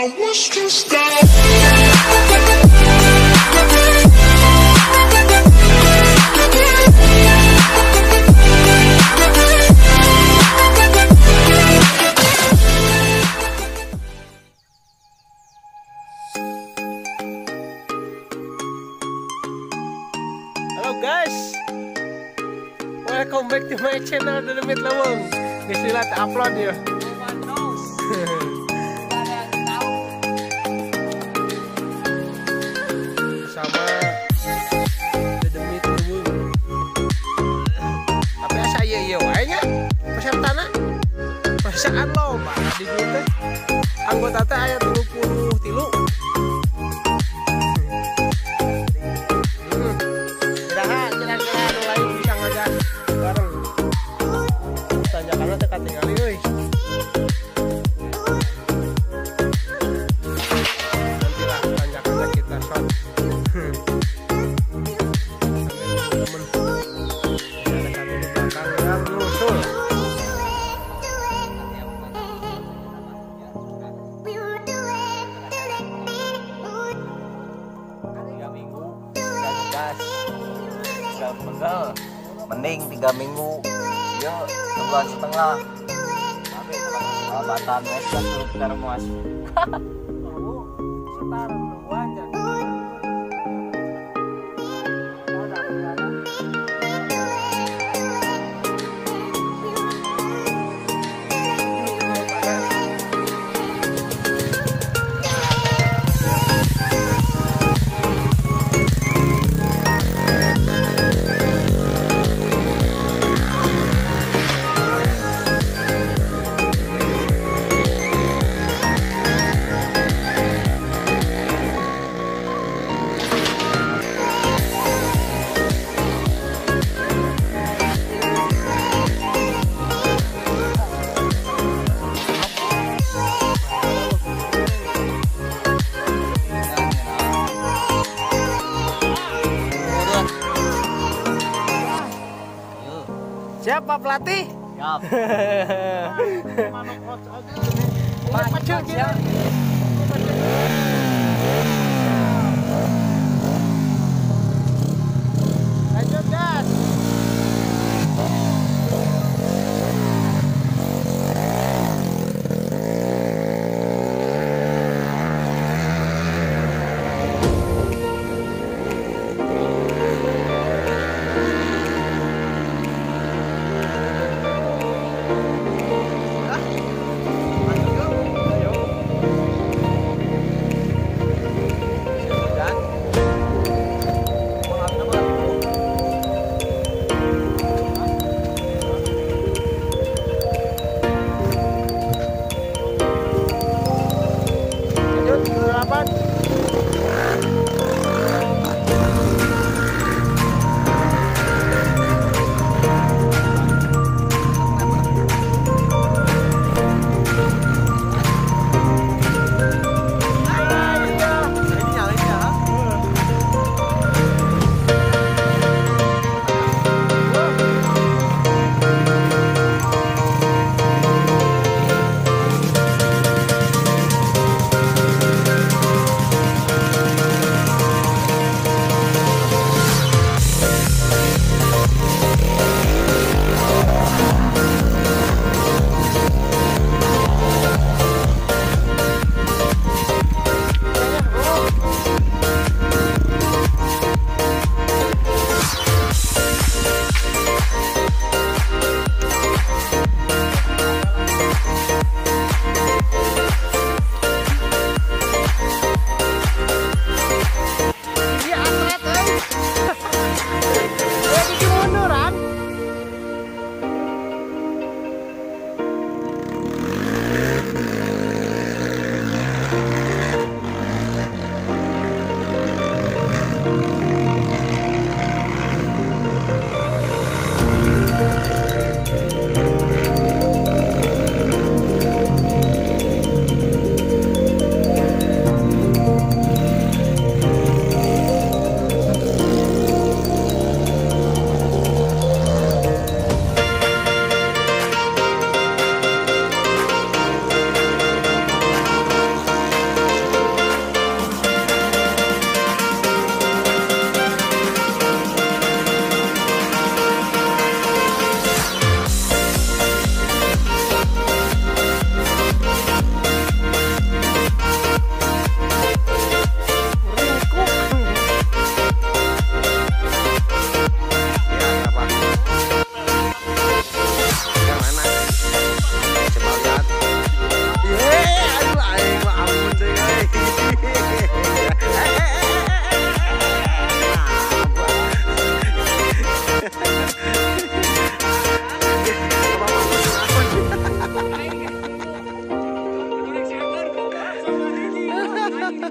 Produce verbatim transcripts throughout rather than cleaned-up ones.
I was stressed out. Halo guys, welcome back to my channel Dedemit Lawang. Disilat upload ya. Sama Dedemit Lawang. Tapi asa iya iya wae nya. Pesertana perasaan lo mana di dieu teh. Anggota teh aya tilu puluh tilu. Pegel, mending tiga minggu, ya sebulan setengah. Tapi alabatan es kan tuh termos. Setar aja. Siap Pak Pelatih? Siap. Maju siap. Lanjut gas.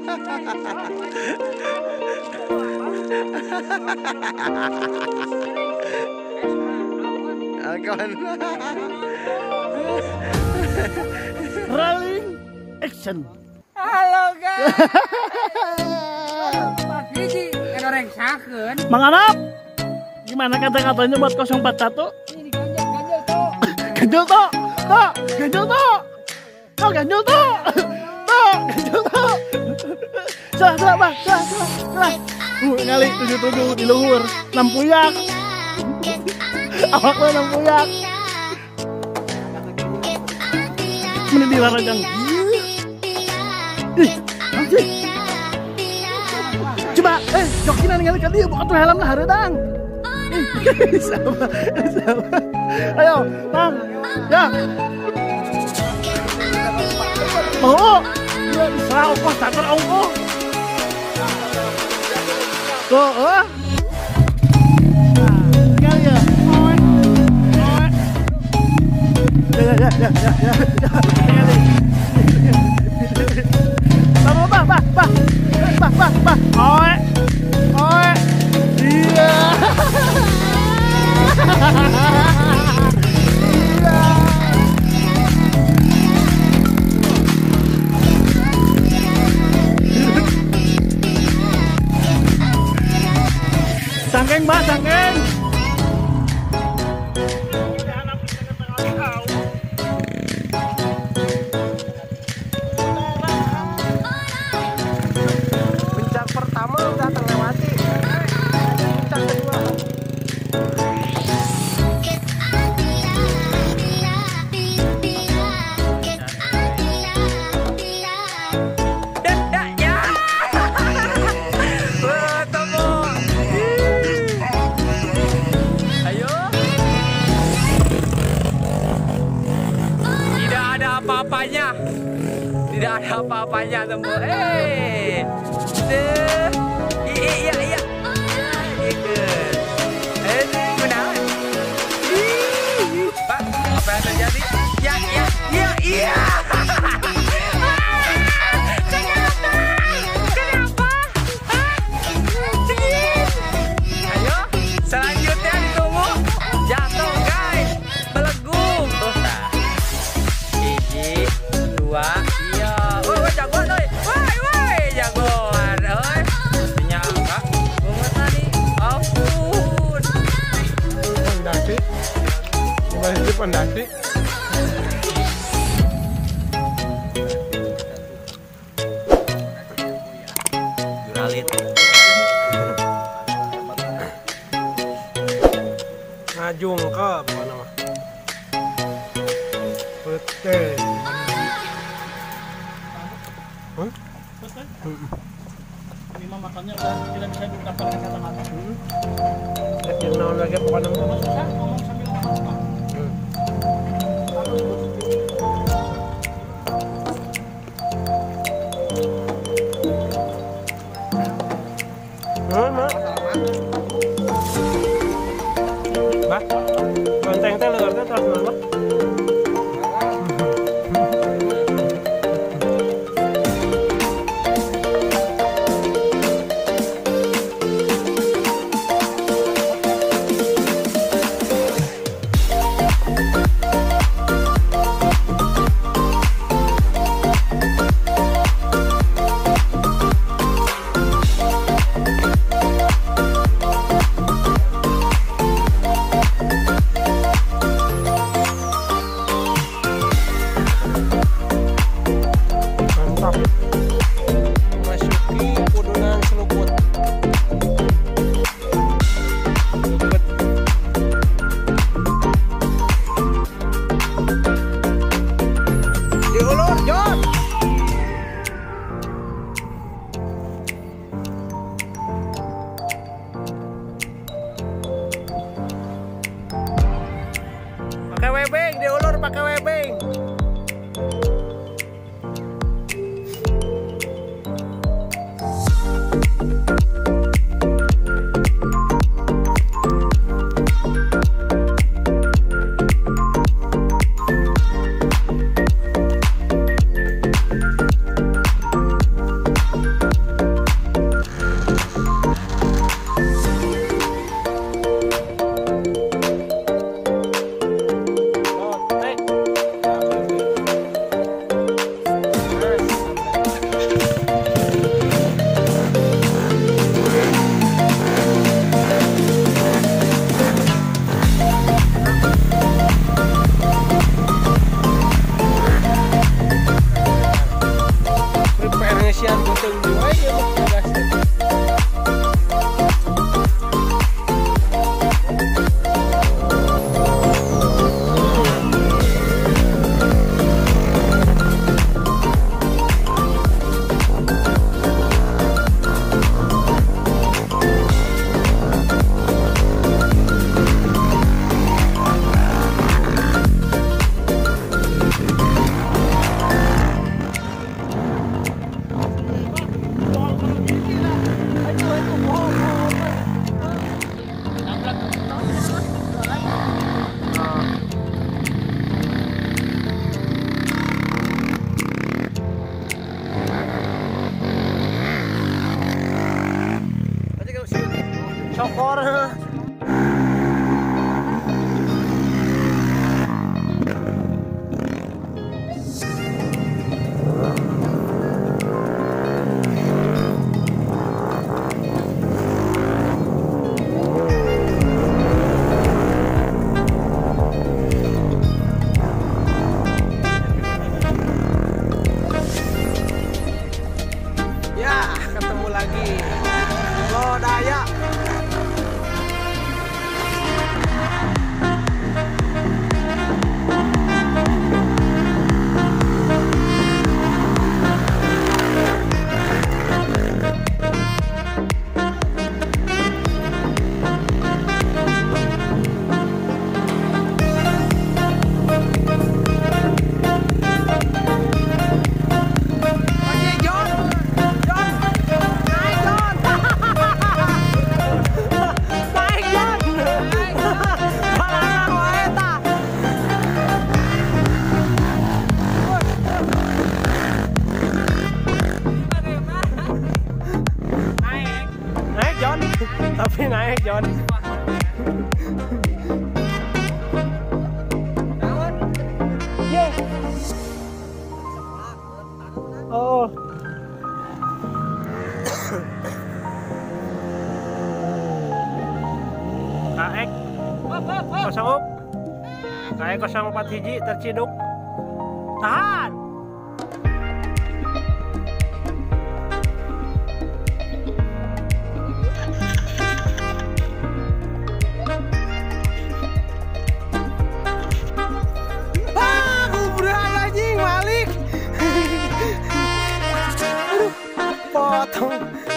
Kawan. Rolling action. Halo guys. Gigi orang sakeun. Mang Anap, gimana kata-katanya buat nol empat satu? Ini ganjel-ganjel tuh. Ganjel toh, toh, ganjel toh, toh, ganjel toh, toh, ganjel toh. Salah, salah, bah, salah, salah, salah. Uh, ngali tujuh tujuh di luhur, enam puyak. Awak lo enam puyak. Mending dilarang. Ih, anjing. Coba, eh, jokinan ningali ka dieu buka tuh helm lah hareudang. Ih, sama, sama. Ayo, Bang. Ya. Oh, ya serah ongkos, takar ongkos. Tuh, oh. Sekali ya. Ya, ya, ya, ya, ya, ya. Sekali. Bah, bah, bah, bah, bah, bah, bah, oe, oe, iya, iya, sangkeng, Mbak, sangkeng. Pertama udah terlewati. Puncak kedua. Ayo. Tidak ada apa-apanya. Tidak ada apa-apanya semua. Eh. Iya, iya, iya. Gitu. Eh, menang. Pak, apa yang terjadi? Ya, ya, ya, iya. Kenapa? Kenapa? Ayo, selanjutnya ditunggu. Jatuh, guys. Melengkung. Terus, nah. Gigi, dua, iya. Woi, woi, jagoan, woi. Woi, woi, jagoan, woi. Pondasi. Gimana sih pondasi? Juralit. Ngajung ke apa nama? Pete. Hah? Ini mah makannya udah tidak bisa diungkapkan dengan kata-kata. Yang naon lagi pokoknya mah. Susah ngomong sambil ngomong. Hah, Mak? Bah, konteng teh leueur teh terus naon, Bah? lagi. Lodaya. Tapi naik John. Oh. Kaek kosong up. Kaek kosong empat hiji terciduk. Tahan. Potong.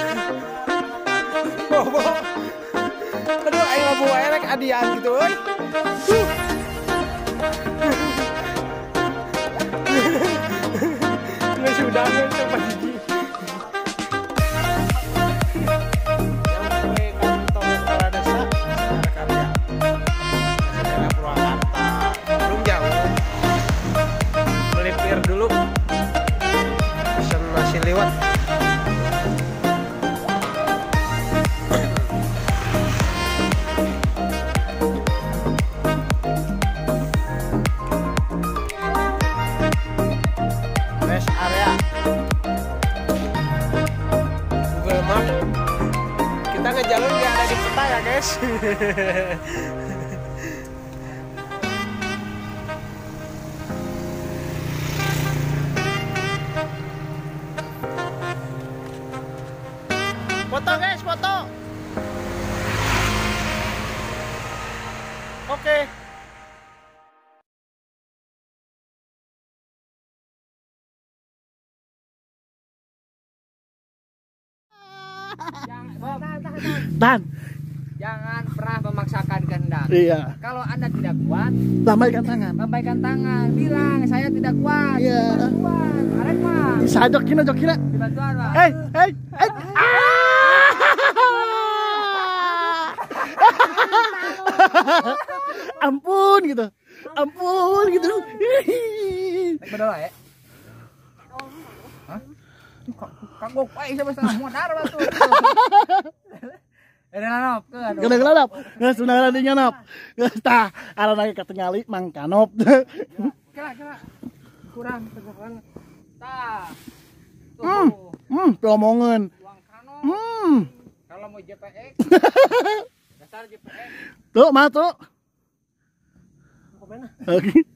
Bobo. Aduh, ayo labu wae rek adian gitu euy. Geus sudah geus sampai gigi. Yang kantor kepala desa secara karya. Daerah Purwakarta. Belum jauh. Melipir dulu. Pesen nasi liwet. Kita ngejalur nggak ada di peta ya guys. Foto guys, foto. Oke. Dan Jangan pernah memaksakan kehendak. iya, Kalau Anda tidak kuat, lambaikan tangan. lambaikan tangan, bilang saya tidak kuat. Iya. Bantuan, arek mah. Bisa jokin jokin. Bantuan, Pak. Hei, hei, hei. Ampun gitu. Ampun gitu. Berdoa ya. Hah? Kagok wae sama setengah modar batu. Ada nanop ke aduh. Kena kelalap. Geus sunah dinya nop. Geus tah arana katingali mangkanop. Kira kira kurang tegakan. Tah. Hmm, hmm, ngomongan. Uang kanop. Hmm. Kalau mau J P X. Dasar J P X. Tuh, mah tuh. Kemana? Oke.